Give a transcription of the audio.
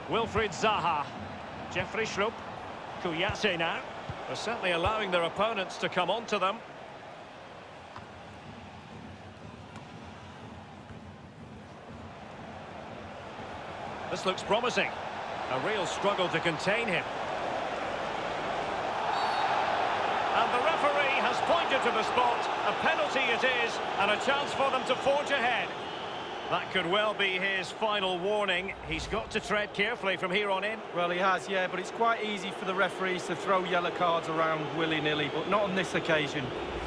Wilfried Zaha. Jeffrey Schlupp. Kouyaté now. They're certainly allowing their opponents to come onto them. This looks promising. A real struggle to contain him. And the referee has pointed to the spot. A penalty it is, and a chance for them to forge ahead. That could well be his final warning. He's got to tread carefully from here on in. Well, he has, yeah, but it's quite easy for the referees to throw yellow cards around willy-nilly, but not on this occasion.